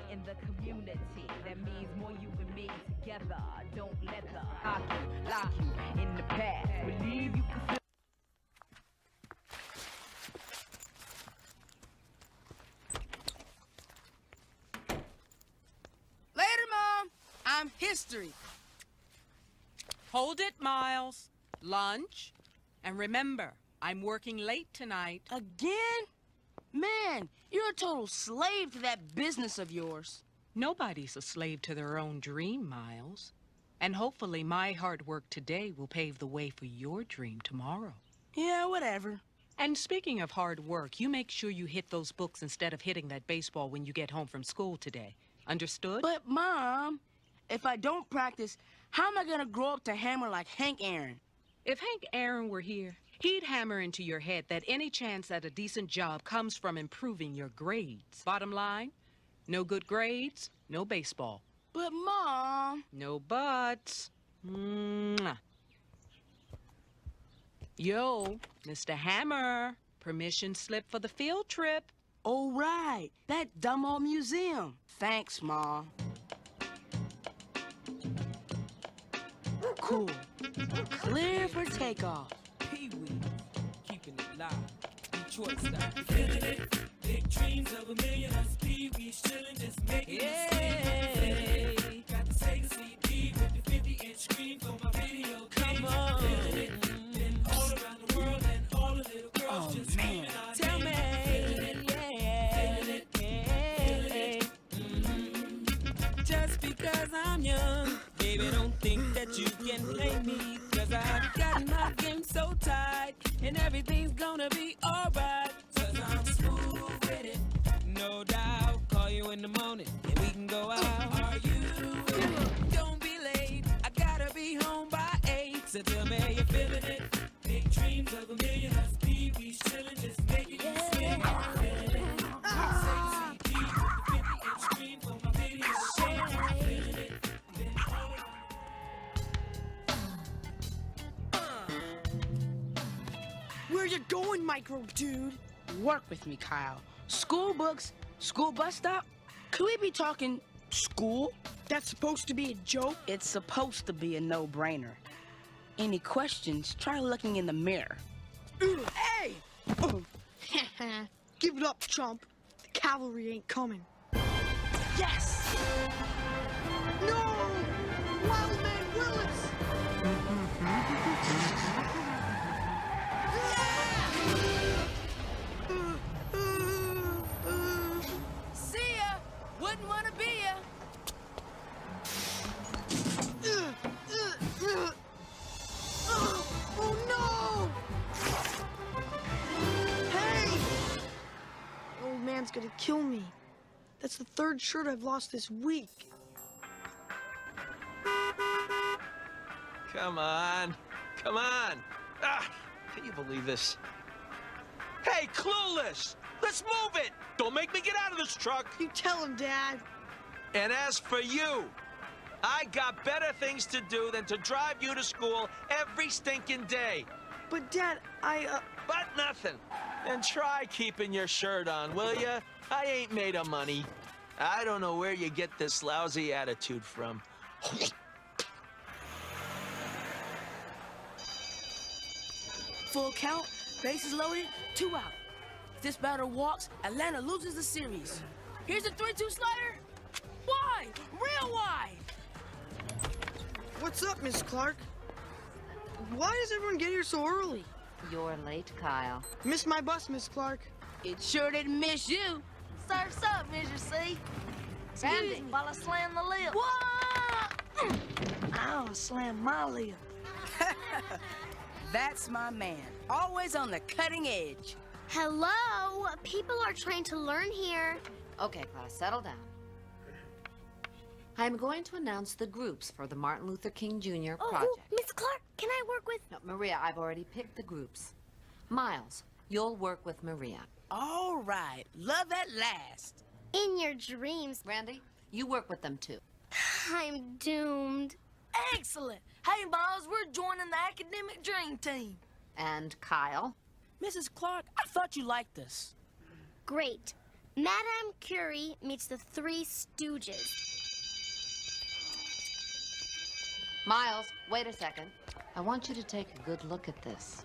in the community. That means more you and me together. Don't let the lock you in the past. Believe you can feel. Later, Mom. I'm history. Hold it, Miles. Lunch. And remember, I'm working late tonight. Again? Man, you're a total slave to that business of yours. Nobody's a slave to their own dream, Miles. And hopefully my hard work today will pave the way for your dream tomorrow. Yeah, whatever. And speaking of hard work, you make sure you hit those books instead of hitting that baseball when you get home from school today. Understood? But, Mom, if I don't practice, how am I gonna grow up to hammer like Hank Aaron? If Hank Aaron were here, he'd hammer into your head that any chance at a decent job comes from improving your grades. Bottom line, no good grades, no baseball. But, Mom... No buts. Mwah. Yo, Mr. Hammer, permission slip for the field trip. Oh, right. That dumb old museum. Thanks, Mom. Cool. Clear for takeoff. Pee-wee, keeping it live. Detroit style. Feeling it. Big dreams of a million. Us Pee-wee's chilling, just making it. Got the Sega CD with the 50-inch screen for my video. Come on. Feeling it. Been all around the world and all the little girls just screaming out. Tell me. Just because I'm young, baby, don't think that you can play me. Cause I've got my game so tight, and everything's gonna be alright. Cause I'm smooth with it, no doubt. Call you in the morning, and we can go out. Are you with it? Don't be late, I gotta be home by 8. So tell me you're feeling it. Big dreams of a million, us Pee-wee's chilling, just making you swing. Feeling it. Where you going, micro dude? Work with me, Kyle. School books, school bus stop. Could we be talking school? That's supposed to be a joke? It's supposed to be a no-brainer. Any questions, try looking in the mirror. Hey! Give it up, chump. The cavalry ain't coming. Yes! No! Wildman Willis! See ya! Wouldn't wanna be ya! Oh no! Hey! Old man's gonna kill me. That's the third shirt I've lost this week. Come on. Come on. Ah, can you believe this? Hey, Clueless! Let's move it! Don't make me get out of this truck! You tell him, Dad. And as for you, I got better things to do than to drive you to school every stinking day. But, Dad, But nothing. And try keeping your shirt on, will ya? I ain't made of money. I don't know where you get this lousy attitude from. Full count, bases loaded, 2 out. If this batter walks, Atlanta loses the series. Here's a 3-2 slider. Wide, real wide. What's up, Miss Clark? Why does everyone get here so early? You're late, Kyle. Missed my bus, Miss Clark. It sure didn't miss you. Surf's up, Mr. C. Randy, while I slam the lip. What? I'll slam my lip. That's my man. Always on the cutting edge. Hello? People are trying to learn here. Okay, class, settle down. I'm going to announce the groups for the Martin Luther King Jr. project. Miss Clark, can I work with... No, Maria, I've already picked the groups. Miles, you'll work with Maria. All right. Love at last. In your dreams. Randy, you work with them too. I'm doomed. Excellent. Hey, Miles, we're joining the academic dream team. And Kyle? Mrs. Clark, I thought you liked us. Great. Madame Curie meets the Three Stooges. Miles, wait a second. I want you to take a good look at this.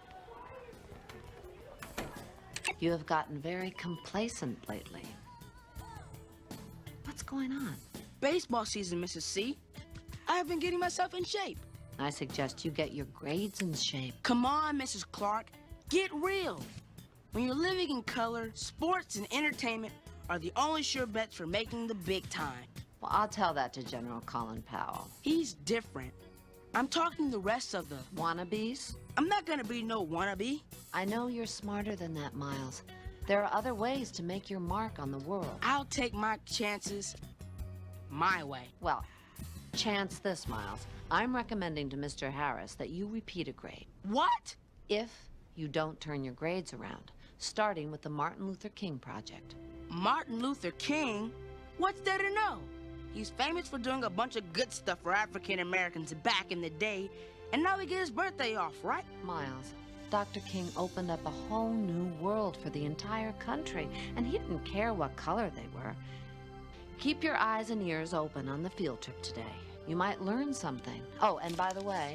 You have gotten very complacent lately. What's going on? Baseball season, Mrs. C. I have been getting myself in shape. I suggest you get your grades in shape. Come on, Mrs. Clark. Get real. When you're living in color, sports and entertainment are the only sure bets for making the big time. Well, I'll tell that to General Colin Powell. He's different. I'm talking the rest of the... Wannabes? I'm not gonna be no wannabe. I know you're smarter than that, Miles. There are other ways to make your mark on the world. I'll take my chances my way. Well, chance this, Miles. I'm recommending to Mr. Harris that you repeat a grade. What? If you don't turn your grades around, starting with the Martin Luther King Project. Martin Luther King? What's there to know? He's famous for doing a bunch of good stuff for African Americans back in the day, and now we get his birthday off, right? Miles, Dr. King opened up a whole new world for the entire country, and he didn't care what color they were. Keep your eyes and ears open on the field trip today. You might learn something. Oh, and by the way,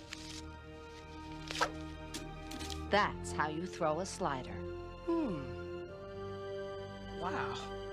that's how you throw a slider. Wow.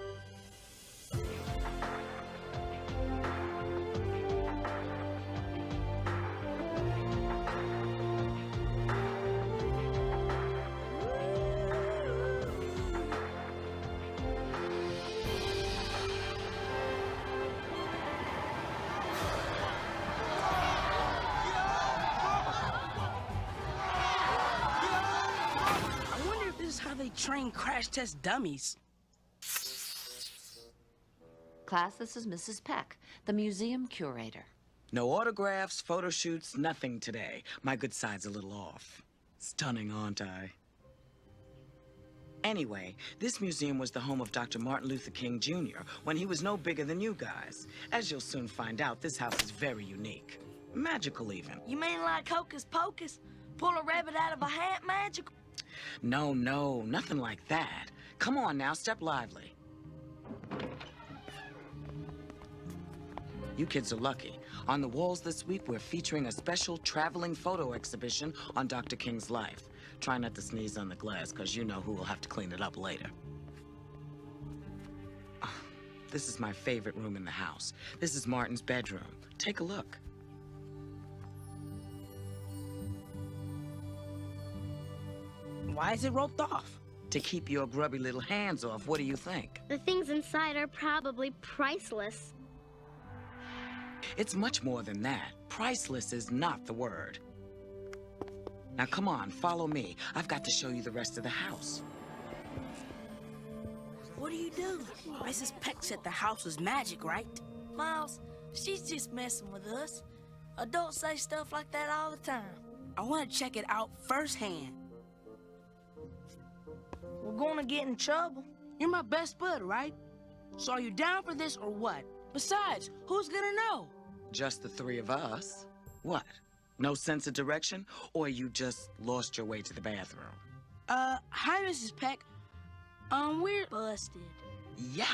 They train crash test dummies. Class, this is Mrs. Peck, the museum curator. No autographs, photo shoots, nothing today. My good side's a little off. Stunning, aren't I? Anyway, this museum was the home of Dr. Martin Luther King Jr. when he was no bigger than you guys. As you'll soon find out, this house is very unique. Magical, even. You mean like Hocus Pocus? Pull a rabbit out of a hat magical? No, nothing like that. Come on now, step lively. You kids are lucky. On the walls this week, we're featuring a special traveling photo exhibition on Dr. King's life. Try not to sneeze on the glass, because you know who will have to clean it up later. This is my favorite room in the house. This is Martin's bedroom. Take a look. Why is it roped off? To keep your grubby little hands off. What do you think? The things inside are probably priceless. It's much more than that. Priceless is not the word. Now come on, follow me. I've got to show you the rest of the house. What are you doing? Mrs. Peck said the house was magic, right? Miles, she's just messing with us. Adults say stuff like that all the time. I want to check it out firsthand. We're gonna get in trouble. You're my best bud, right? So are you down for this or what? Besides, who's gonna know? Just the three of us. What? No sense of direction? Or you just lost your way to the bathroom? Hi, Mrs. Peck. We're busted. Yeah.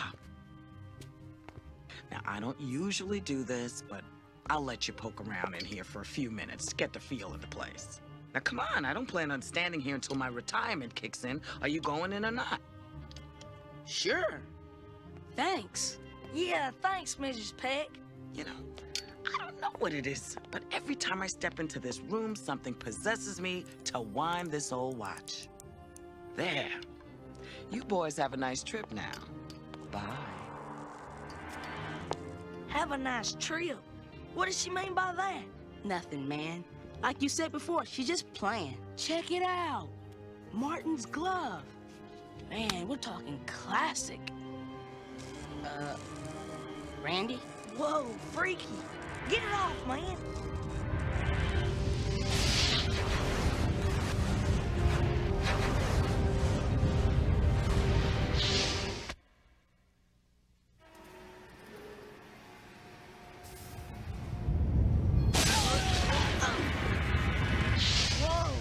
Now, I don't usually do this, but I'll let you poke around in here for a few minutes to get the feel of the place. Now, come on, I don't plan on standing here until my retirement kicks in. Are you going in or not? Sure. Thanks. Yeah, thanks, Mrs. Peck. You know, I don't know what it is, but every time I step into this room, something possesses me to wind this old watch. There. You boys have a nice trip now. Bye. Have a nice trip. What does she mean by that? Nothing, man. Like you said before, she's just playing. Check it out. Martin's glove. Man, we're talking classic. Randy? Whoa, freaky. Get it off, man.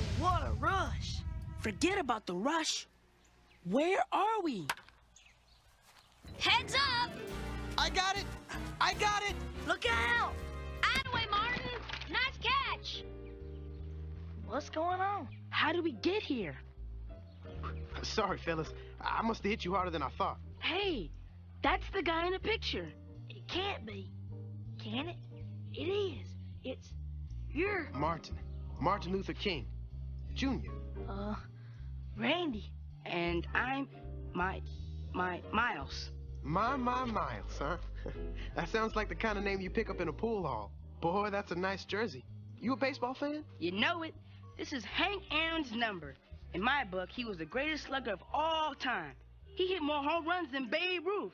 Forget about the rush. Where are we? I got it! I got it! Look out! Out of the way, Martin! Nice catch! What's going on? How did we get here? Sorry, fellas. I must have hit you harder than I thought. Hey, that's the guy in the picture. It can't be. Can it? It is. You're... Martin Luther King, Jr. Randy. And I'm Miles. Miles, huh? That sounds like the kind of name you pick up in a pool hall. Boy, that's a nice jersey. You a baseball fan? You know it. This is Hank Aaron's number. In my book, he was the greatest slugger of all time. He hit more home runs than Babe Ruth.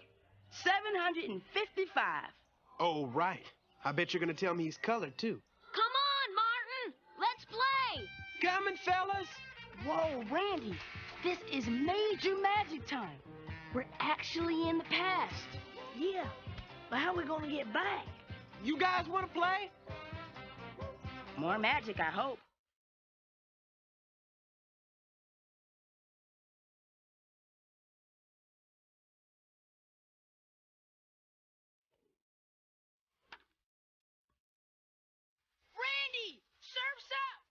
755. Oh, right. I bet you're gonna tell me he's colored, too. Come on, Martin! Let's play! Coming, fellas! Whoa, Randy. This is major magic time. We're actually in the past. Yeah, but how are we gonna get back? You guys wanna play? More magic, I hope. Randy, surf's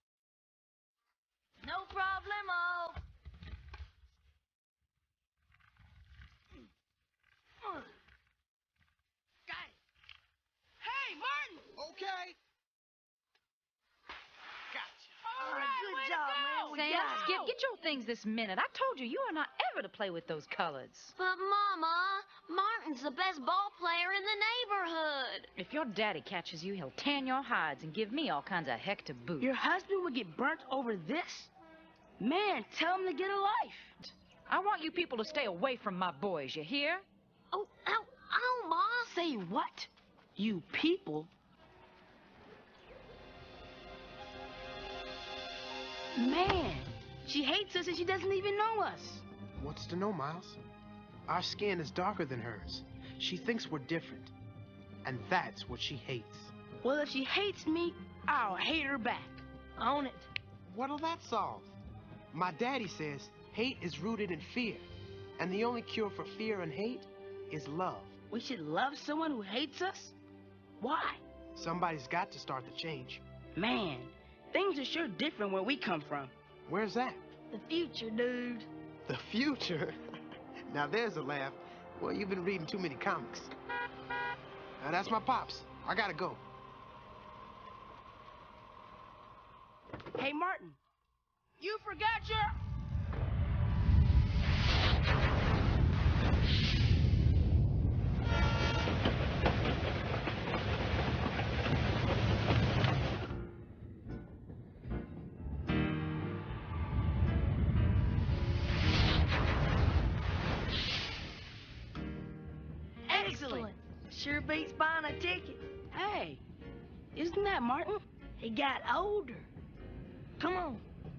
up! No problemo. Got it. Hey, Martin! Okay. Gotcha. All right, good job, man. We Sam, got it. Skip, get your things this minute. I told you, you are not ever to play with those colors. But, Mama, Martin's the best ball player in the neighborhood. If your daddy catches you, he'll tan your hides and give me all kinds of heck to boot. Your husband would get burnt over this? Man, tell him to get a life. I want you people to stay away from my boys, you hear? Oh, Ma. Say what? You people? Man, she hates us and she doesn't even know us. What's to know, Miles? Our skin is darker than hers. She thinks we're different. And that's what she hates. Well, if she hates me, I'll hate her back. Own it. What'll that solve? My daddy says hate is rooted in fear. And the only cure for fear and hate is love. We should love someone who hates us? Why? Somebody's got to start the change. Man, things are sure different where we come from. Where's that? The future, dude. The future? Now there's a laugh. Well, you've been reading too many comics. Now that's my pops. I gotta go. Hey, Martin. You forgot your... Excellent. Sure beats buying a ticket. Hey, isn't that Martin? He got older. Come on.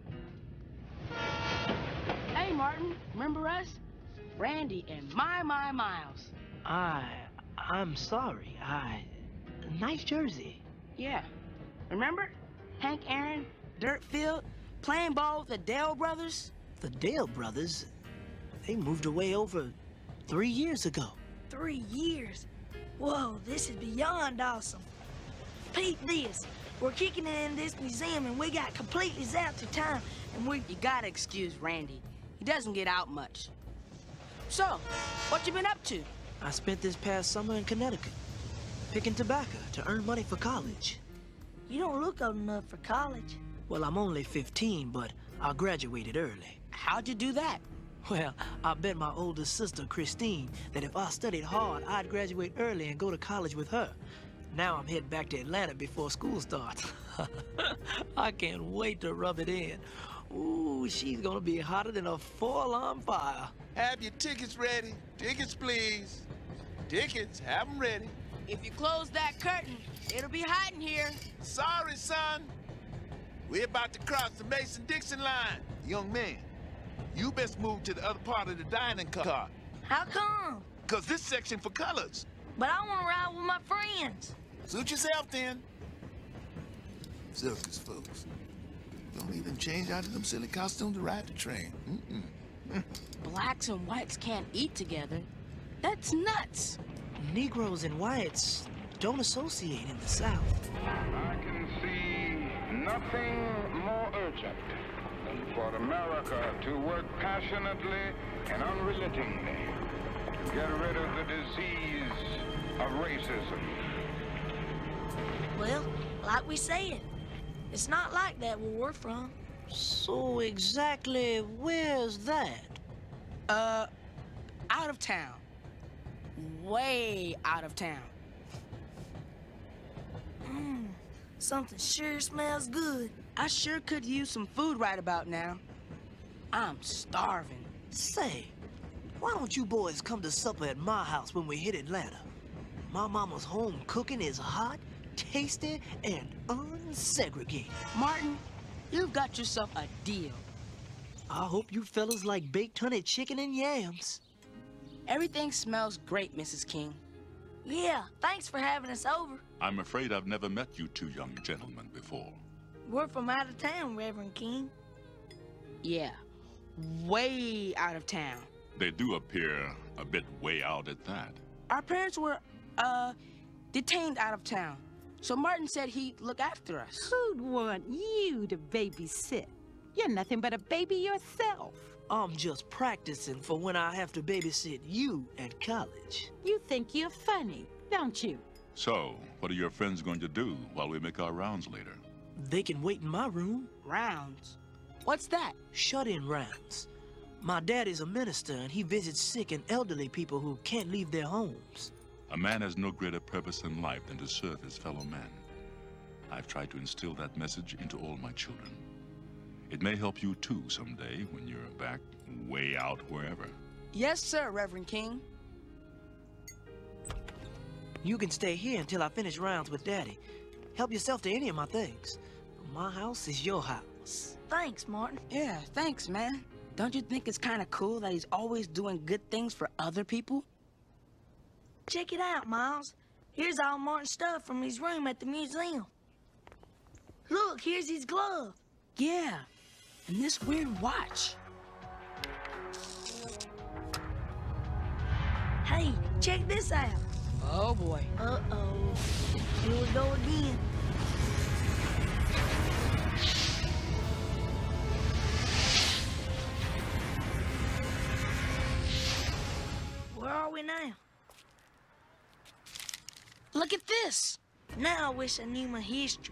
Hey, Martin, remember us? Randy and my Miles. I'm sorry. Nice jersey. Yeah. Remember? Hank Aaron, dirt field, playing ball with the Dale brothers? The Dale brothers? They moved away over 3 years ago. 3 years? Whoa, this is beyond awesome. Peep this. We're kicking it in this museum and we got completely zapped to time and we... You gotta excuse Randy. He doesn't get out much. So, what you been up to? I spent this past summer in Connecticut, picking tobacco to earn money for college. You don't look old enough for college. Well, I'm only 15, but I graduated early. How'd you do that? Well, I bet my older sister, Christine, that if I studied hard, I'd graduate early and go to college with her. Now I'm heading back to Atlanta before school starts. I can't wait to rub it in. Ooh, she's gonna be hotter than a 4-alarm fire. Have your tickets ready. Tickets, please. Tickets, have them ready. If you close that curtain, it'll be hot in here. Sorry, son. We're about to cross the Mason-Dixon line. Young man, you best move to the other part of the dining car. How come? 'Cause this section for colors. But I want to ride with my friends. Suit yourself, then. Circus folks. Don't even change out of them silly costumes to ride the train. Blacks and whites can't eat together. That's nuts. Negroes and whites don't associate in the South. I can see nothing more urgent than for America to work passionately and unrelentingly to get rid of the disease of racism. Well, like we said, it's not like that where we're from. So exactly where's that? Out of town. Way out of town. Something sure smells good. I sure could use some food right about now. I'm starving. Say, why don't you boys come to supper at my house when we hit Atlanta? My mama's home cooking is hot, tasty, and unsegregated. Martin, you've got yourself a deal. I hope you fellas like baked honey chicken and yams. Everything smells great, Mrs. King. Yeah, thanks for having us over. I'm afraid I've never met you two young gentlemen before. We're from out of town, Reverend King. Yeah, way out of town. They do appear a bit way out at that. Our parents were, detained out of town. So Martin said he'd look after us. Who'd want you to babysit? You're nothing but a baby yourself. I'm just practicing for when I have to babysit you at college. You think you're funny, don't you? So, what are your friends going to do while we make our rounds later? They can wait in my room. Rounds? What's that? Shut-in rounds. My daddy's a minister, and he visits sick and elderly people who can't leave their homes. A man has no greater purpose in life than to serve his fellow man. I've tried to instill that message into all my children. It may help you too someday when you're back way out wherever. Yes, sir, Reverend King. You can stay here until I finish rounds with Daddy. Help yourself to any of my things. My house is your house. Thanks, Martin. Yeah, thanks, man. Don't you think it's kind of cool that he's always doing good things for other people? Check it out, Miles. Here's all Martin's stuff from his room at the museum. Look, here's his glove. Yeah, and this weird watch. Hey, check this out. Oh, boy. Uh-oh. Here we go again. Where are we now? Look at this. Now I wish I knew my history.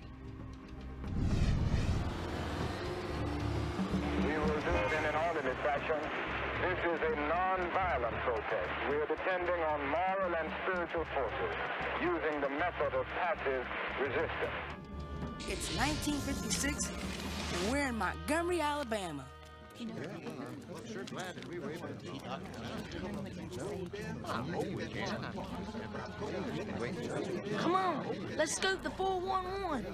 We will do it in an orderly fashion. This is a non-violent protest. We are depending on moral and spiritual forces, using the method of passive resistance. It's 1956, and we're in Montgomery, Alabama. I'm sure glad that we were able to meet. Come on, let's scoop the 411.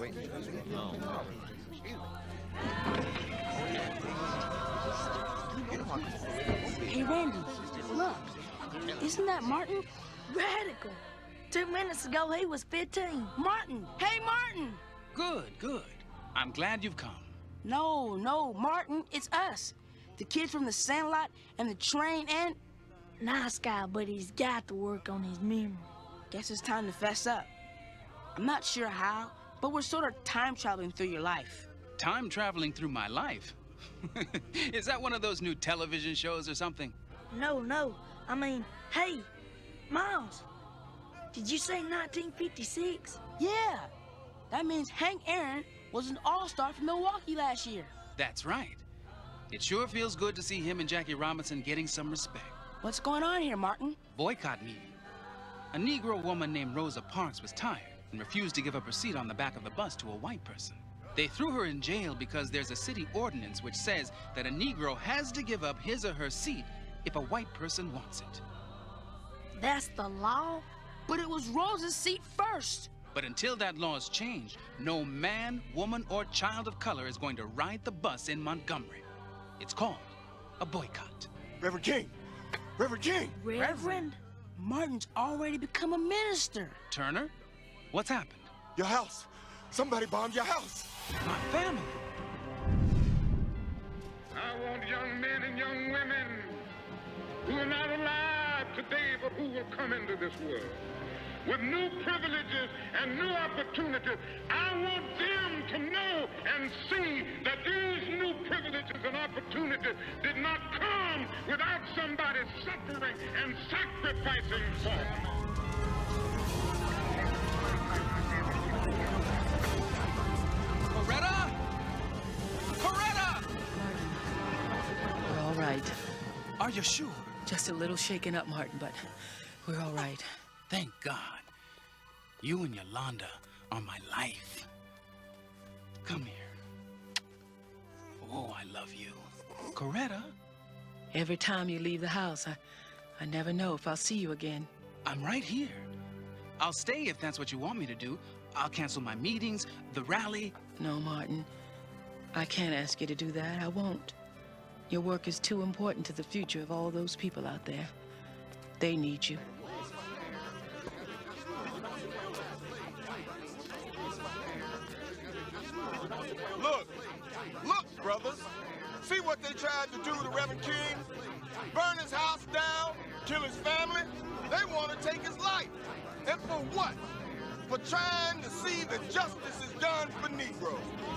Hey, Randy, look. Isn't that Martin? Radical. 2 minutes ago, he was 15. Martin! Hey, Martin! Good, good. I'm glad you've come. No, Martin, it's us. The kid from the Sandlot and the train and... Nice guy, but he's got to work on his memory. Guess it's time to fess up. I'm not sure how, but we're sort of time traveling through your life. Time traveling through my life? Is that one of those new television shows or something? No. I mean, hey, Miles, did you say 1956? Yeah. That means Hank Aaron was an all-star for Milwaukee last year. That's right. It sure feels good to see him and Jackie Robinson getting some respect. What's going on here, Martin? Boycott meeting. A Negro woman named Rosa Parks was tired and refused to give up her seat on the back of the bus to a white person. They threw her in jail because there's a city ordinance which says that a Negro has to give up his or her seat if a white person wants it. That's the law? But it was Rosa's seat first. But until that law is changed, no man, woman, or child of color is going to ride the bus in Montgomery. It's called a boycott. Reverend King! Reverend King! Reverend? Martin's already become a minister. Turner, what's happened? Your house. Somebody bombed your house. My family. I want young men and young women who are not alive today, but who will will come into this world with new privileges and new opportunities. I want them to know and see that these new privileges and opportunities did not come without somebody suffering and sacrificing for them. Coretta! Coretta! We're all right. Are you sure? Just a little shaken up, Martin, but we're all right. Thank God. You and Yolanda are my life. Come here. Oh, I love you. Coretta? Every time you leave the house, I never know if I'll see you again. I'm right here. I'll stay if that's what you want me to do. I'll cancel my meetings, the rally. No, Martin. I can't ask you to do that. I won't. Your work is too important to the future of all those people out there. They need you. Look, brothers. See what they tried to do to Reverend King? Burn his house down, kill his family. They want to take his life. And for what? For trying to see that justice is done for Negroes.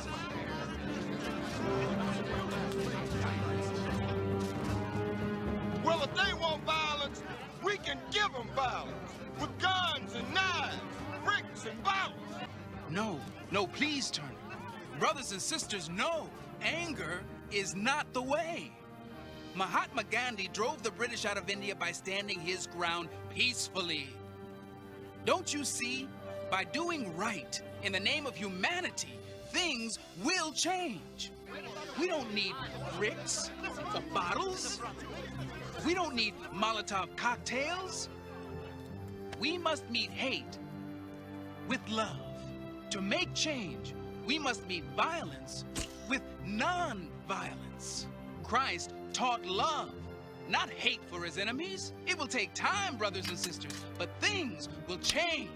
Well, if they want violence, we can give them violence. With guns and knives, bricks and bottles. No, please, Turner. Brothers and sisters, no. Anger is not the way. Mahatma Gandhi drove the British out of India by standing his ground peacefully. Don't you see? By doing right in the name of humanity, things will change. We don't need bricks or bottles. We don't need Molotov cocktails. We must meet hate with love. To make change, we must meet violence with non-violence. Christ taught love, not hate for his enemies. It will take time, brothers and sisters, but things will change.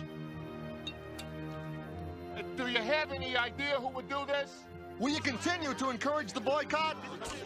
Do you have any idea who would do this? Will you continue to encourage the boycott?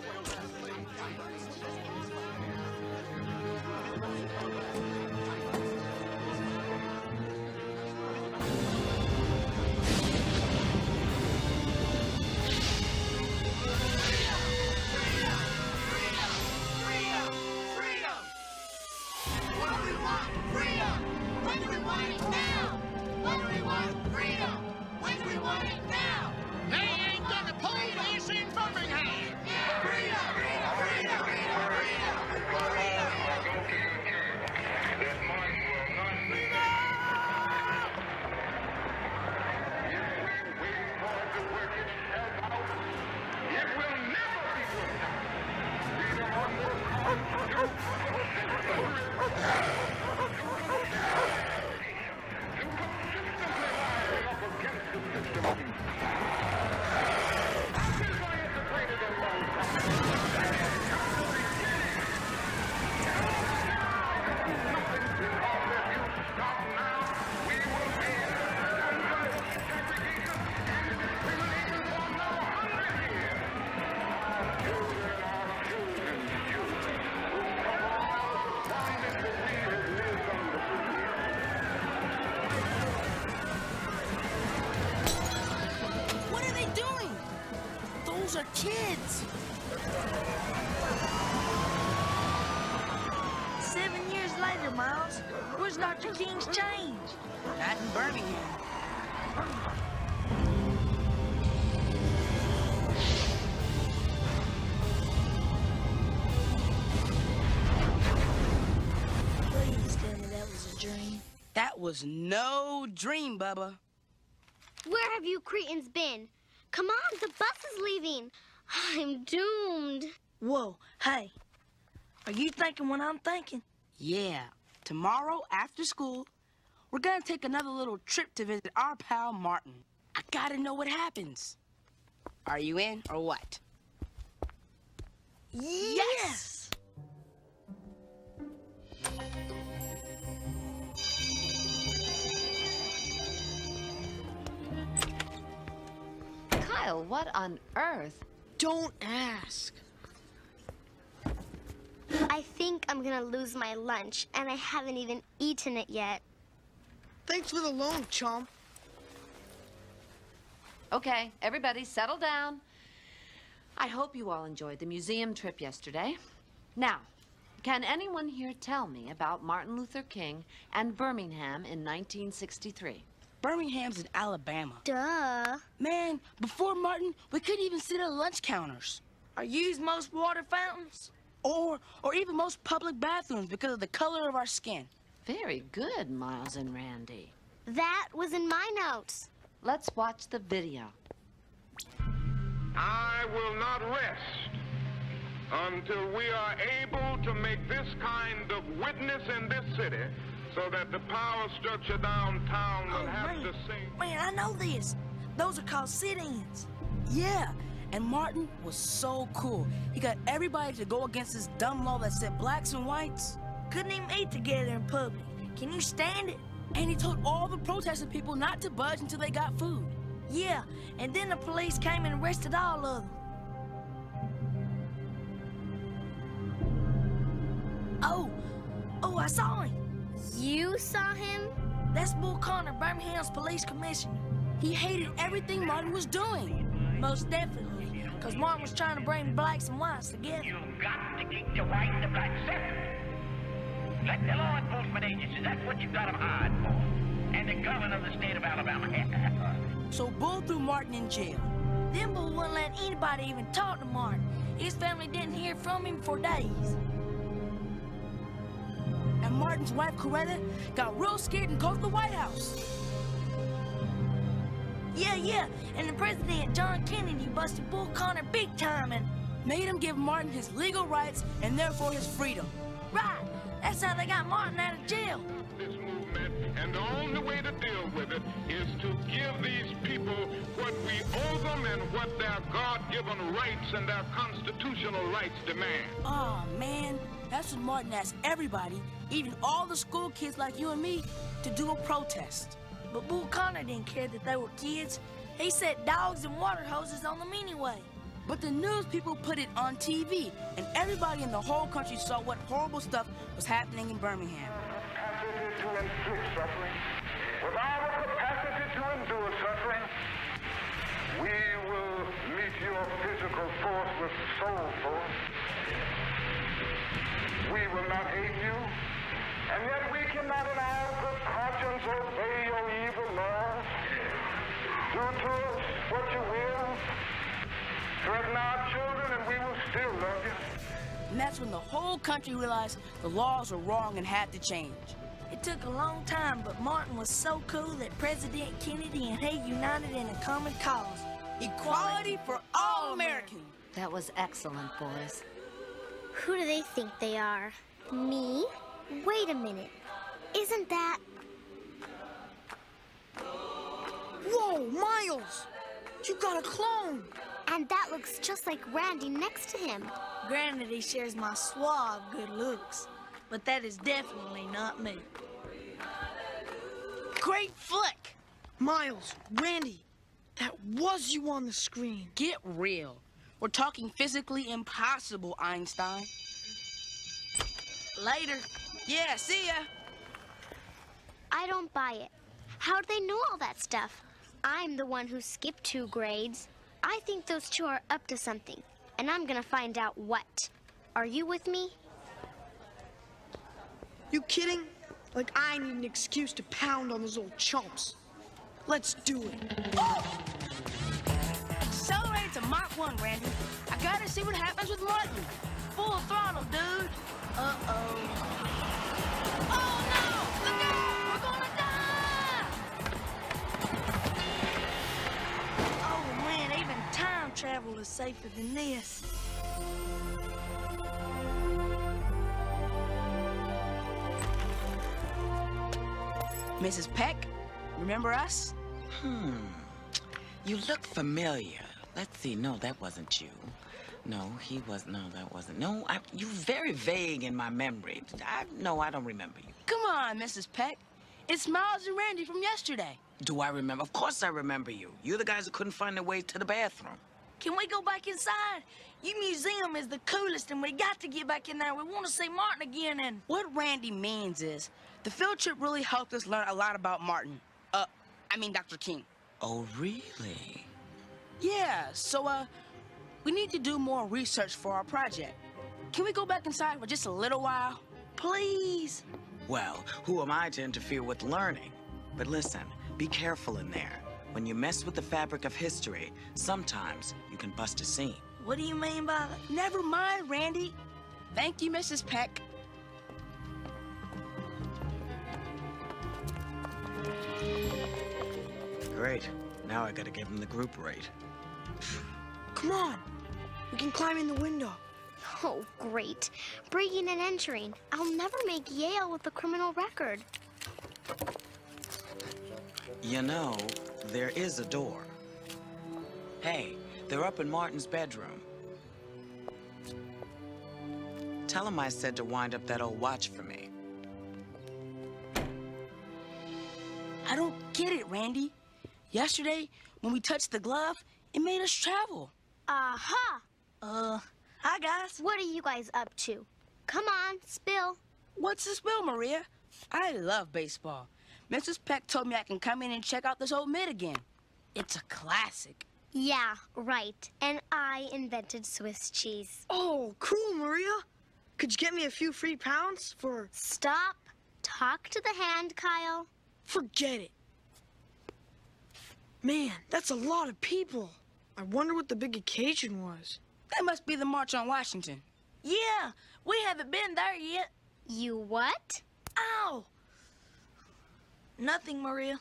Those are kids! 7 years later, Miles, where's Dr. King's change? Not in Birmingham. Please tell me that was a dream. That was no dream, Bubba. Where have you Cretans been? Come on, the bus is leaving. I'm doomed. Whoa, hey. Are you thinking what I'm thinking? Yeah. Tomorrow, after school, we're gonna take another little trip to visit our pal Martin. I gotta know what happens. Are you in or what? Yes! Kyle, what on earth? Don't ask. I I think I'm gonna lose my lunch, and I haven't even eaten it yet. Thanks for the loan, chum. Okay, everybody settle down. I hope you all enjoyed the museum trip yesterday. Now, can anyone here tell me about Martin Luther King and Birmingham in 1963? Birmingham's in Alabama. Duh. Man, before Martin, we couldn't even sit at lunch counters. Or use most water fountains. Or even most public bathrooms because of the color of our skin. Very good, Miles and Randy. That was in my notes. Let's watch the video. I will not rest until we are able to make this kind of witness in this city so that the power structure downtown will have to sing. Man, I know this. Those are called sit-ins. Yeah, and Martin was so cool. He got everybody to go against this dumb law that said blacks and whites couldn't even eat together in public. Can you stand it? And he told all the protesting people not to budge until they got food. Yeah, and then the police came and arrested all of them. Oh, I saw him. You saw him? That's Bull Connor, Birmingham's police commissioner. He hated everything Martin was doing. Most definitely, because Martin was trying to bring blacks and whites together. You've got to keep the white and the black separate. Let the law enforcement agencies, that's what you've got them hired for. And the governor of the state of Alabama. So Bull threw Martin in jail. Then Bull wouldn't let anybody even talk to Martin. His family didn't hear from him for days. And Martin's wife, Coretta, got real scared and called to the White House. Yeah, and the president, John Kennedy, busted Bull Connor big time and made him give Martin his legal rights and therefore his freedom. Right, that's how they got Martin out of jail. This movement, and the only way to deal with it is to give these people what we owe them and what their God-given rights and their constitutional rights demand. Oh, man, that's when Martin asked everybody, even all the school kids like you and me, to do a protest. But Bull Connor didn't care that they were kids. He set dogs and water hoses on them anyway. But the news people put it on TV, and everybody in the whole country saw what horrible stuff was happening in Birmingham. Capacity to inflict suffering, without a capacity to endure suffering, we will meet your physical force with soul force. We will not hate you, and yet we cannot in our good conscience obey your evil laws. Do to us what you will. Threaten our children, and we will still love you. And that's when the whole country realized the laws were wrong and had to change. It took a long time, but Martin was so cool that President Kennedy and he united in a common cause. Equality for all Americans. That was excellent, boys. Who do they think they are? Me? Wait a minute. Isn't that... Whoa, Miles! You got a clone! And that looks just like Randy next to him. Granted, he shares my suave good looks, but that is definitely not me. Great flick! Miles, Randy, that was you on the screen. Get real. We're talking physically impossible, Einstein. Later. Yeah, see ya. I don't buy it. How'd they know all that stuff? I'm the one who skipped 2 grades. I think those two are up to something, and I'm gonna find out what. Are you with me? You kidding? Like I need an excuse to pound on those old chumps. Let's do it. Oh! Accelerate to Mach 1, Randy. I gotta see what happens with Martin. Full throttle, dude. Uh-oh. Oh, no! Look out! We're gonna die! Oh, man, even time travel is safer than this. Mrs. Peck, remember us? You look familiar. Let's see. No, that wasn't you. No, he was. No, that wasn't. No, you're very vague in my memory. No, I don't remember you. Come on, Mrs. Peck. It's Miles and Randy from yesterday. Do I remember? Of course I remember you. You're the guys who couldn't find their way to the bathroom. Can we go back inside? Your museum is the coolest, and we got to get back in there. We want to see Martin again, and... What Randy means is, the field trip really helped us learn a lot about Martin. Dr. King. Oh, really? Yeah, so, we need to do more research for our project. Can we go back inside for just a little while? Please? Well, who am I to interfere with learning? But listen, be careful in there. When you mess with the fabric of history, sometimes you can bust a seam. What do you mean by that? Never mind, Randy. Thank you, Mrs. Peck. Great. Now I gotta give him the group rate. Come on. We can climb in the window. Oh, great. Breaking and entering. I'll never make Yale with a criminal record. You know, there is a door. Hey, they're up in Martin's bedroom. Tell him I said to wind up that old watch for me. I don't get it, Randy. Yesterday, when we touched the glove, it made us travel. Aha! Hi, guys. What are you guys up to? Come on, spill. What's the spill, Maria? I love baseball. Mrs. Peck told me I can come in and check out this old mitt again. It's a classic. Yeah, right. And I invented Swiss cheese. Oh, cool, Maria. Could you get me a few free pounds for... Stop. Talk to the hand, Kyle. Forget it. Man, that's a lot of people. I wonder what the big occasion was. That must be the March on Washington. Yeah, we haven't been there yet. You what? Ow! Nothing, Maria.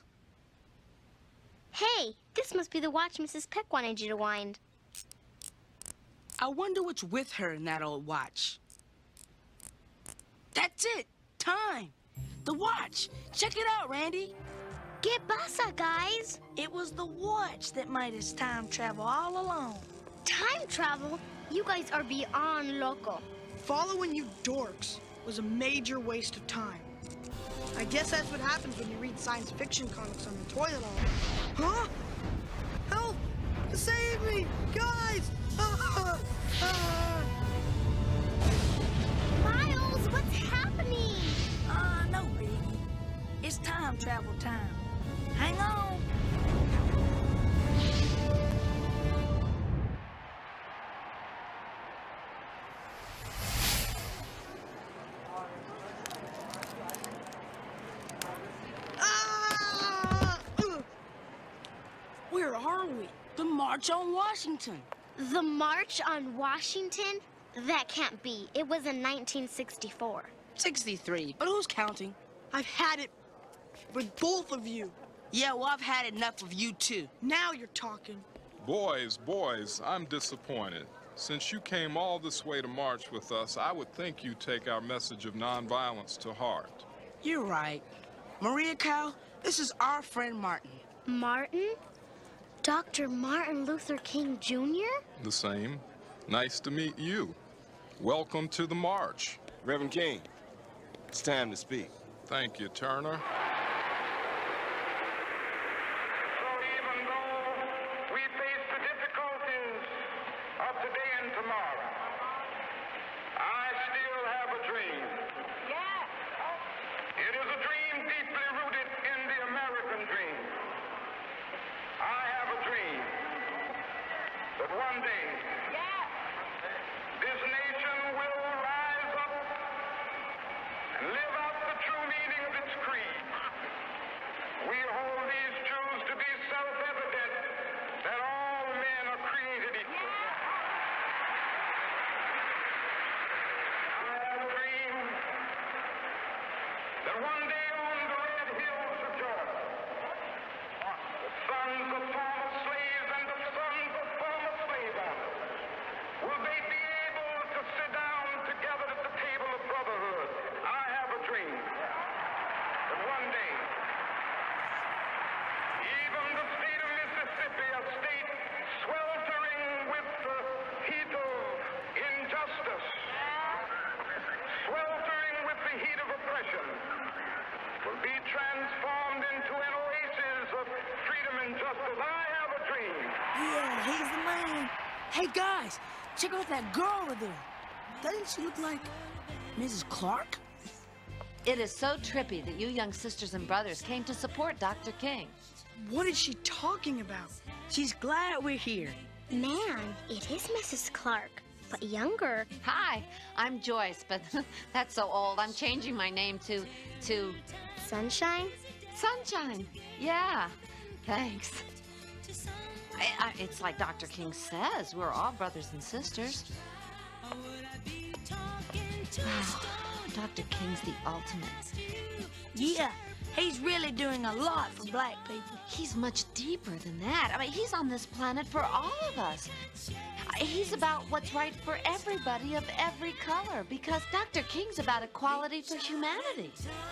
Hey, this must be the watch Mrs. Peck wanted you to wind. I wonder what's with her in that old watch. That's it. Time. The watch. Check it out, Randy. Get bassa, guys. It was the watch that made us time travel all along. Time travel? You guys are beyond loco. Following you dorks was a major waste of time. I guess that's what happens when you read science fiction comics on the toilet all day. Huh? Help! Save me! Guys! Miles, what's happening? No, Biggie. It's time travel time. Hang on. Where are we? The March on Washington. The March on Washington? That can't be. It was in 1964. 63. But who's counting? I've had it with both of you. Yeah, well, I've had enough of you, too. Now you're talking. Boys, I'm disappointed. Since you came all this way to march with us, I would think you'd take our message of nonviolence to heart. You're right. Maria, Kyle, this is our friend Martin. Martin? Dr. Martin Luther King Jr.? The same. Nice to meet you. Welcome to the march. Reverend King, it's time to speak. Thank you, Turner. Yeah, he's the man. Hey, guys, check out that girl over there. Doesn't she look like Mrs. Clark? It is so trippy that you young sisters and brothers came to support Dr. King. What is she talking about? She's glad we're here. Man, it is Mrs. Clark, but younger. Hi, I'm Joyce, but that's so old. I'm changing my name to... Sunshine? Sunshine, yeah. Thanks. It's like Dr. King says, we're all brothers and sisters. Oh, Dr. King's the ultimate. Yeah, he's really doing a lot for black people. He's much deeper than that. I mean, he's on this planet for all of us. He's about what's right for everybody of every color, because Dr. King's about equality for humanity.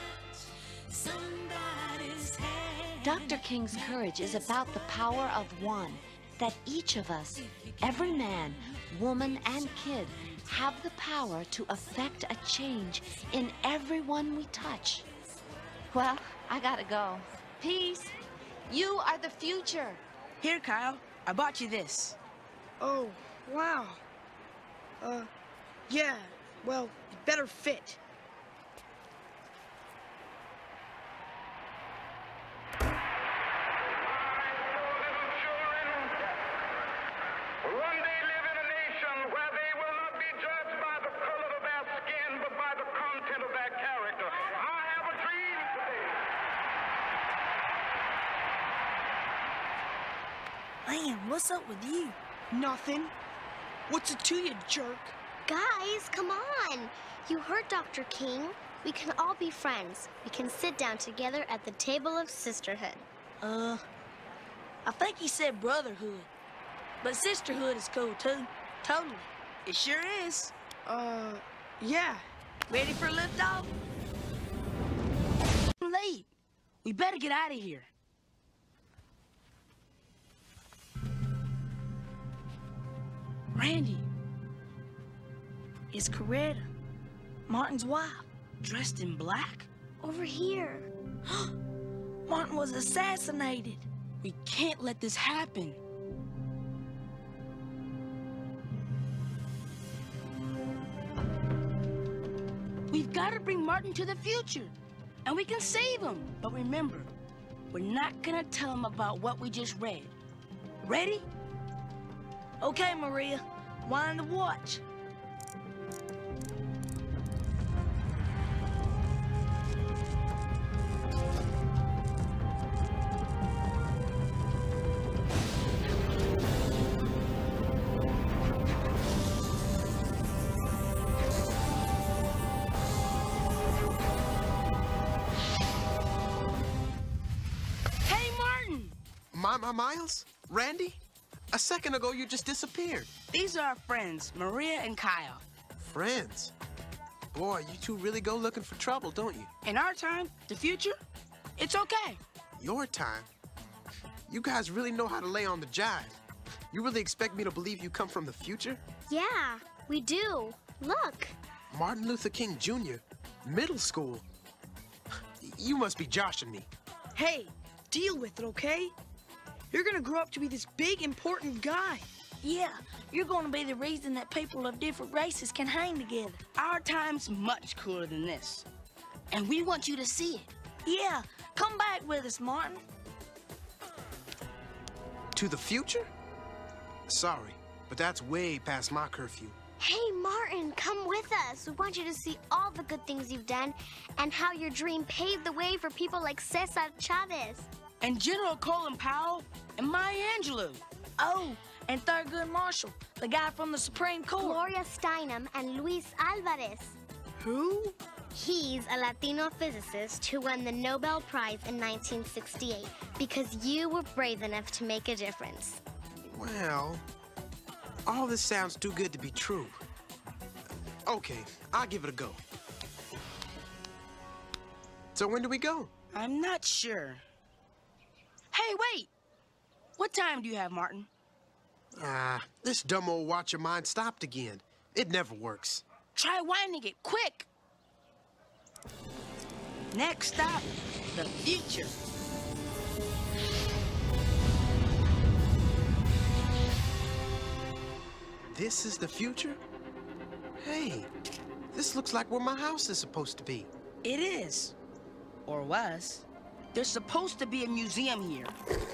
Dr. King's courage is about the power of one, that each of us, every man, woman, and kid, have the power to affect a change in everyone we touch. Well, I gotta go. Peace. You are the future. Here, Kyle, I bought you this. Oh, wow. Yeah, well, it better fit. One day live in a nation where they will not be judged by the color of their skin, but by the content of their character. I have a dream today. Man, what's up with you? Nothing. What's it to you, jerk? Guys, come on. You heard Dr. King. We can all be friends. We can sit down together at the table of sisterhood. I think he said brotherhood. But sisterhood is cool, too. Totally. It sure is. Yeah. Ready for liftoff? Late. We better get out of here. Randy. It's Coretta, Martin's wife. Dressed in black? Over here. Martin was assassinated. We can't let this happen. We've got to bring Martin to the future, and we can save him. But remember, we're not gonna tell him about what we just read. Ready? Okay, Maria, wind the watch. Miles? Randy? A second ago, you just disappeared. These are our friends, Maria and Kyle. Friends? Boy, you two really go looking for trouble, don't you? In our time, the future, it's okay. Your time? You guys really know how to lay on the jive. You really expect me to believe you come from the future? Yeah, we do. Look. Martin Luther King Jr., middle school. You must be joshing me. Hey, deal with it, okay? You're gonna grow up to be this big, important guy. Yeah, you're gonna be the reason that people of different races can hang together. Our time's much cooler than this, and we want you to see it. Yeah, come back with us, Martin. To the future? Sorry, but that's way past my curfew. Hey, Martin, come with us. We want you to see all the good things you've done and how your dream paved the way for people like Cesar Chavez. And General Colin Powell and Maya Angelou. Oh, and Thurgood Marshall, the guy from the Supreme Court. Gloria Steinem and Luis Alvarez. Who? He's a Latino physicist who won the Nobel Prize in 1968 because you were brave enough to make a difference. Well, all this sounds too good to be true. Okay, I'll give it a go. So when do we go? I'm not sure. Hey, wait! What time do you have, Martin? This dumb old watch of mine stopped again. It never works. Try winding it, quick! Next stop, the future. This is the future? Hey, this looks like where my house is supposed to be. It is. Or was. There's supposed to be a museum here.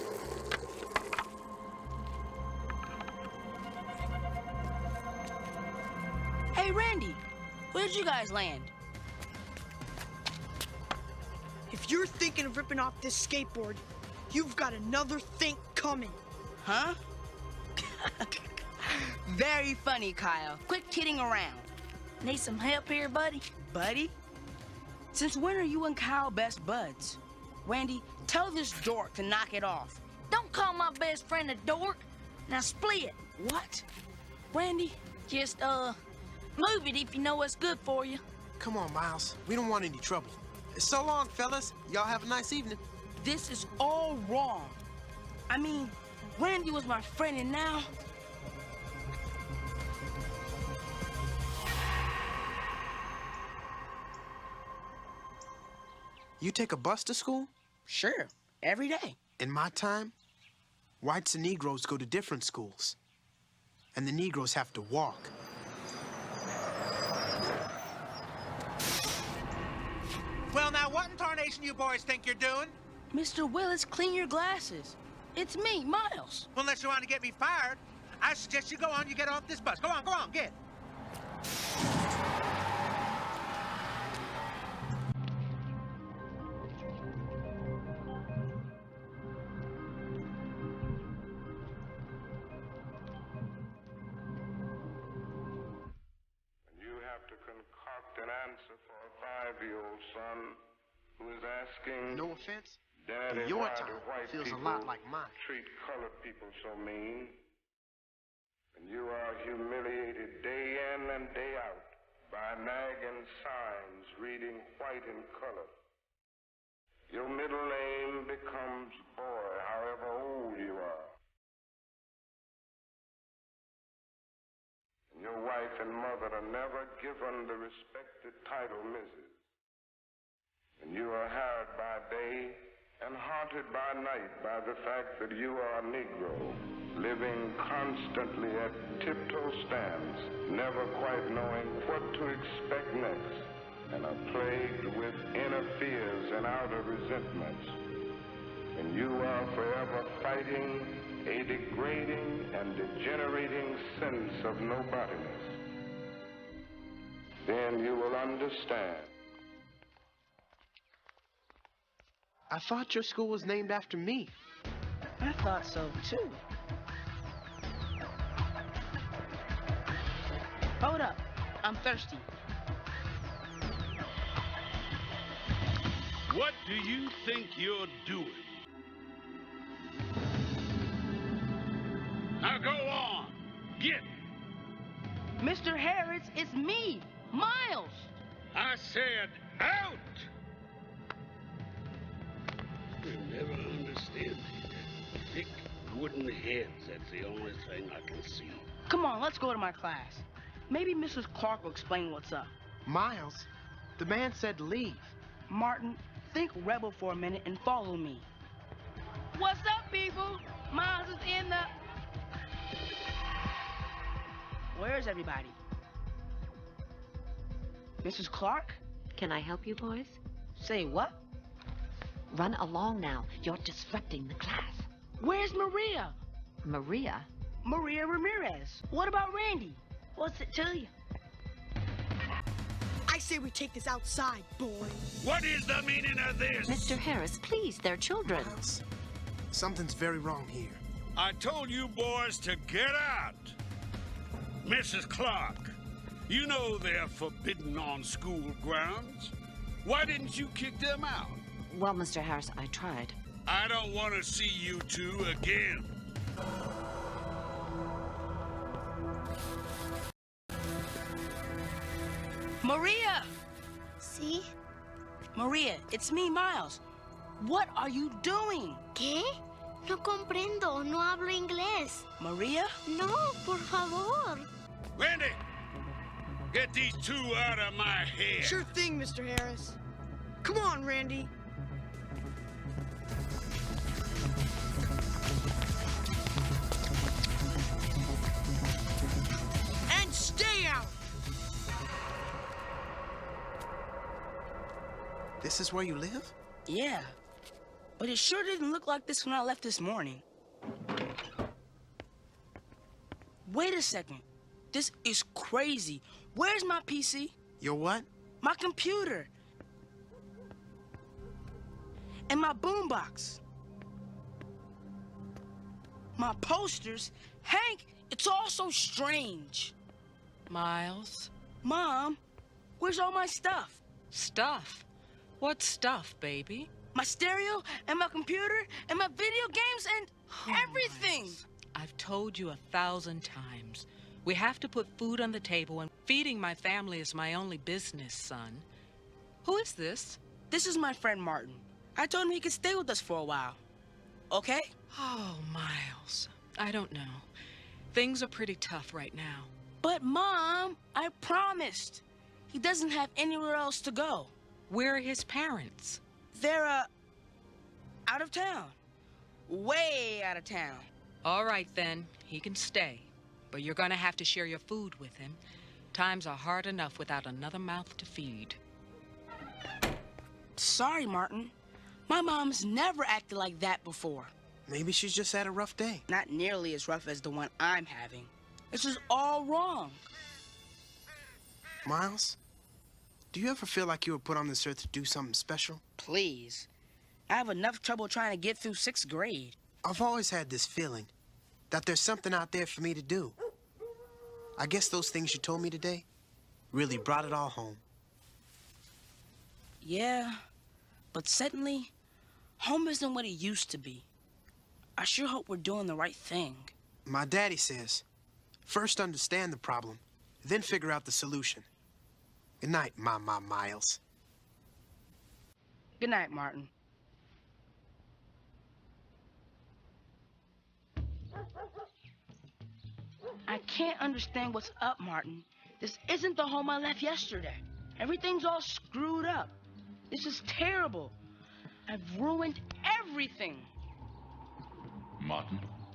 Hey, Randy, where'd you guys land? If you're thinking of ripping off this skateboard, you've got another think coming. Huh? Very funny, Kyle. Quit kidding around. Need some help here, buddy? Buddy? Since when are you and Kyle best buds? Randy, tell this dork to knock it off. Don't call my best friend a dork. Now split. What? Randy? Just, move it if you know what's good for you. Come on, Miles. We don't want any trouble. So long, fellas. Y'all have a nice evening. This is all wrong. I mean, Randy was my friend, and now... You take a bus to school? Sure, every day. In my time, whites and Negroes go to different schools. And the Negroes have to walk. Well, now, what in tarnation you boys think you're doing? Mr. Willis, clean your glasses. It's me, Miles. Well, unless you want to get me fired, I suggest you go on, you get off this bus. Go on, get. You have to concoct an answer for a 5-year-old son who is asking... No offense, Daddy, but your why time do white feels a people lot like mine. treat colored people so mean? And you are humiliated day in and day out by nagging signs reading white in color. Your middle name becomes boy, however old you are. And your wife and mother are never given the respected title Mrs. And you are harried by day and haunted by night by the fact that you are a Negro, living constantly at tiptoe stands, never quite knowing what to expect next, and are plagued with inner fears and outer resentments. And you are forever fighting a degrading and degenerating sense of nobodiness. Then you will understand. I thought your school was named after me. I thought so, too. Hold up. I'm thirsty. What do you think you're doing? Now go on. Get. Mr. Harris, it's me, Miles. I said out. You'll never understand these thick wooden heads. That's the only thing I can see. Come on, let's go to my class. Maybe Mrs. Clark will explain what's up. Miles, the man said leave. Martin, think rebel for a minute and follow me. What's up, people? Miles is in the... Where's everybody? Mrs. Clark? Can I help you, boys? Say what? Run along now. You're disrupting the class. Where's Maria? Maria? Maria Ramirez. What about Randy? What's it to you? I say we take this outside, boy. What is the meaning of this? Mr. Harris, please, they're children. Miles, something's very wrong here. I told you boys to get out. Mrs. Clark, you know they're forbidden on school grounds. Why didn't you kick them out? Well, Mr. Harris, I tried. I don't want to see you two again. Maria! See? Maria, it's me, Miles. What are you doing? ¿Qué? No comprendo. No hablo inglés. Maria? No, por favor. Randy! Get these two out of my head. Sure thing, Mr. Harris. Come on, Randy. This is where you live? Yeah. But it sure didn't look like this when I left this morning. Wait a second. This is crazy. Where's my PC? Your what? My computer. And my boombox. My posters. Hank, it's all so strange. Miles? Mom, where's all my stuff? Stuff? What stuff, baby? My stereo and my computer and my video games and everything. Miles, I've told you 1,000 times. We have to put food on the table, and feeding my family is my only business, son. Who is this? This is my friend Martin. I told him he could stay with us for a while. Okay? Oh, Miles. I don't know. Things are pretty tough right now. But, Mom, I promised. He doesn't have anywhere else to go. Where are his parents? They're, out of town. Way out of town. All right, then. He can stay. But you're gonna have to share your food with him. Times are hard enough without another mouth to feed. Sorry, Martin. My mom's never acted like that before. Maybe she's just had a rough day. Not nearly as rough as the one I'm having. This is all wrong. Miles, do you ever feel like you were put on this earth to do something special? Please. I have enough trouble trying to get through 6th grade. I've always had this feeling that there's something out there for me to do. I guess those things you told me today really brought it all home. Yeah, but suddenly, home isn't what it used to be. I sure hope we're doing the right thing. My daddy says, first understand the problem, then figure out the solution. Good night, Miles. Good night, Martin. I can't understand what's up, Martin. This isn't the home I left yesterday. Everything's all screwed up. This is terrible. I've ruined everything. Martin,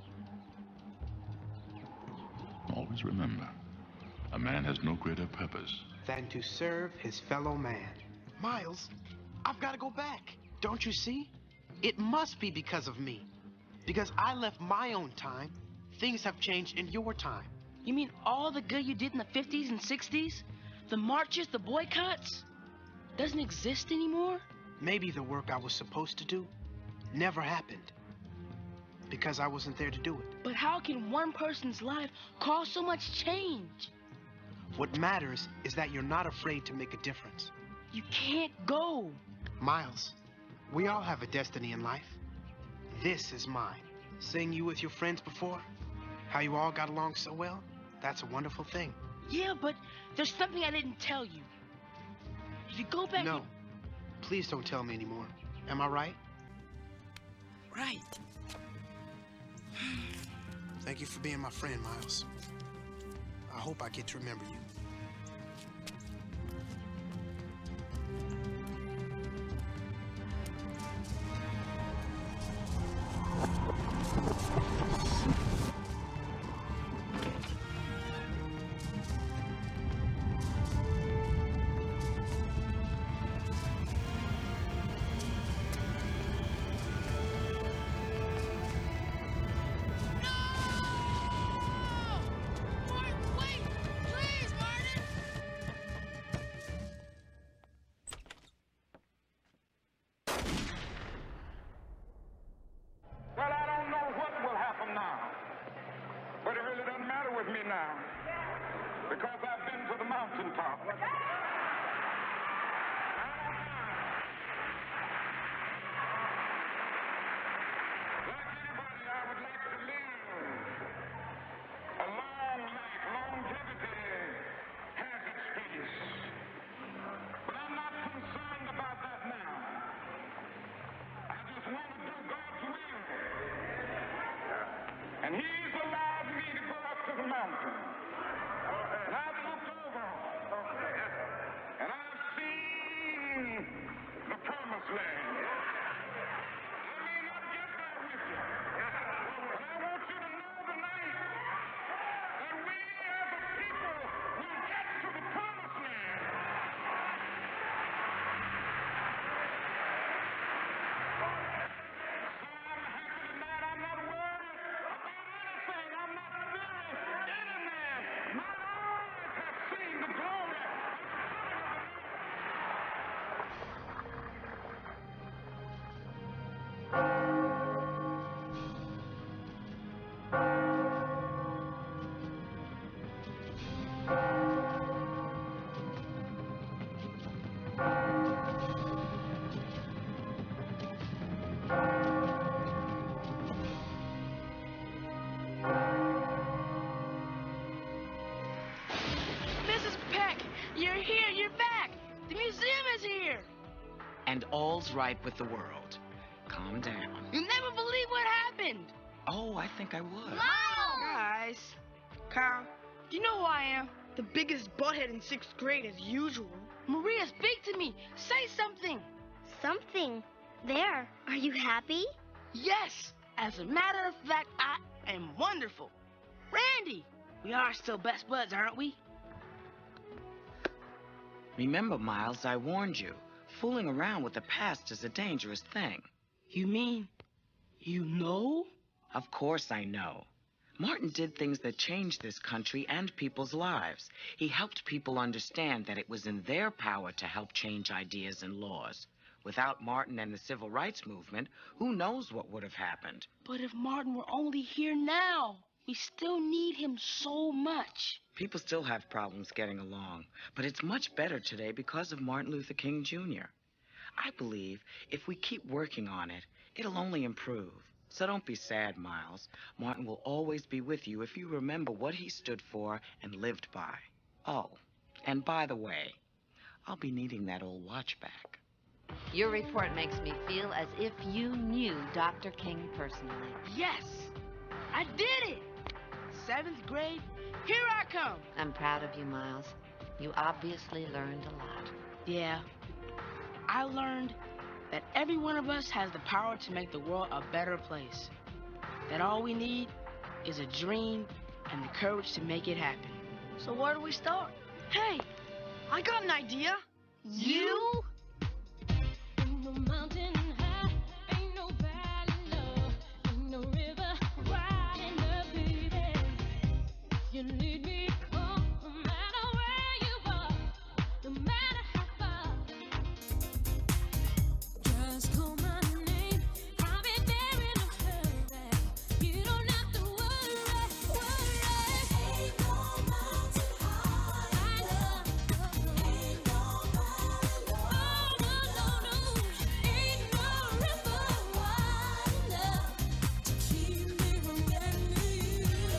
always remember, a man has no greater purpose than to serve his fellow man. Miles, I've got to go back. Don't you see? It must be because of me. Because I left my own time, things have changed in your time. You mean all the good you did in the 50s and 60s? The marches, the boycotts? Doesn't exist anymore? Maybe the work I was supposed to do never happened. Because I wasn't there to do it. But how can one person's life cause so much change? What matters is that you're not afraid to make a difference. You can't go. Miles, we all have a destiny in life. This is mine. Seeing you with your friends before, how you all got along so well, that's a wonderful thing. Yeah, but there's something I didn't tell you. If you go back... No. Please don't tell me anymore. Am I right? Right. Thank you for being my friend, Miles. I hope I get to remember you. Well, I don't know what will happen now, but it really doesn't matter with me now, because I've been to the mountaintop. Like anybody, I would like to live a long life. Longevity has its place, but I'm not concerned about that now. I just want to do God's will. And He's allowed me to go up to the mountain. And I've looked over. And I've seen the promised land. I may not get there with you. But I want you to know tonight that we as a people will get to the promised land. all's right with the world. Calm down. You'll never believe what happened. Oh, I think I would. Guys. Kyle, do you know who I am? The biggest butthead in 6th grade as usual. Maria, speak to me. Say something. Something. There. Are you happy? Yes. As a matter of fact, I am wonderful. Randy, we are still best buds, aren't we? Remember, Miles, I warned you. Fooling around with the past is a dangerous thing. You mean you know? Of course I know. Martin did things that changed this country and people's lives. He helped people understand that it was in their power to help change ideas and laws. Without Martin and the Civil Rights Movement, who knows what would have happened? But if Martin were only here now, we still need him so much. People still have problems getting along, but it's much better today because of Martin Luther King Jr. I believe if we keep working on it, it'll only improve. So don't be sad, Miles. Martin will always be with you if you remember what he stood for and lived by. Oh, and by the way, I'll be needing that old watch back. Your report makes me feel as if you knew Dr. King personally. Yes, I did it. 7th grade, here I come. I'm proud of you, Miles. You obviously learned a lot. Yeah, I learned that every one of us has the power to make the world a better place. That all we need is a dream and the courage to make it happen. So where do we start? Hey, I got an idea. You? You need me, oh, no matter where you are, no matter how far. Just call my name, I'll be there in a hurry. You don't have to worry. Ain't no mountain high enough. Ain't no valley low. Oh, no. Ain't no river wide enough to keep me from getting to you.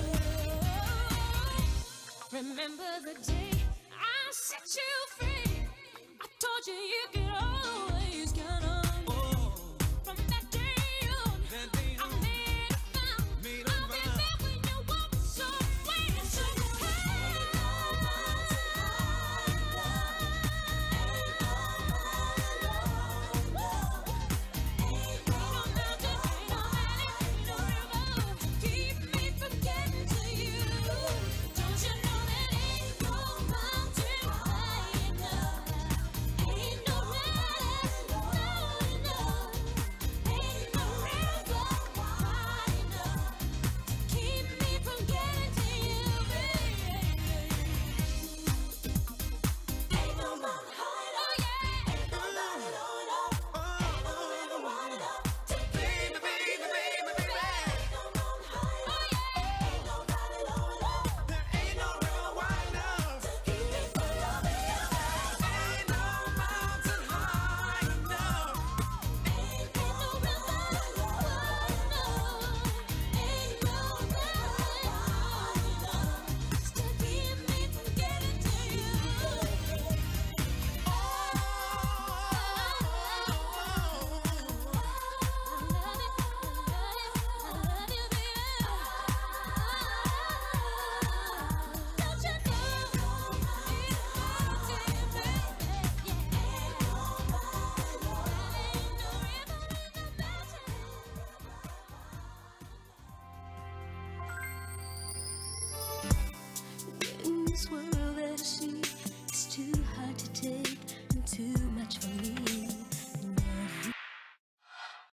Remember the day I set you free? I told you you could always count on me. From that day on, I made a vow. I'll be there when you walk somewhere. So hey, no mountain high enough. Ain't no valley low. Ain't no mountain, ain't no valley, ain't no river to keep me from getting to you. Don't you know that ain't no mountain high enough? Ain't no valley low enough. Ain't no river wide enough to keep me from getting to you, baby. Ain't no mountain high enough. Ain't no valley low enough. Ain't no river wide enough to keep me from getting to you, baby. Ain't no mountain high enough. Ain't no valley low enough. There ain't no river wide enough to keep me from loving you. Ain't no mountain high enough. Ain't no river wide enough. Ain't no valley wide enough to keep me from getting to you. In this world that I see, it's too hard to take and too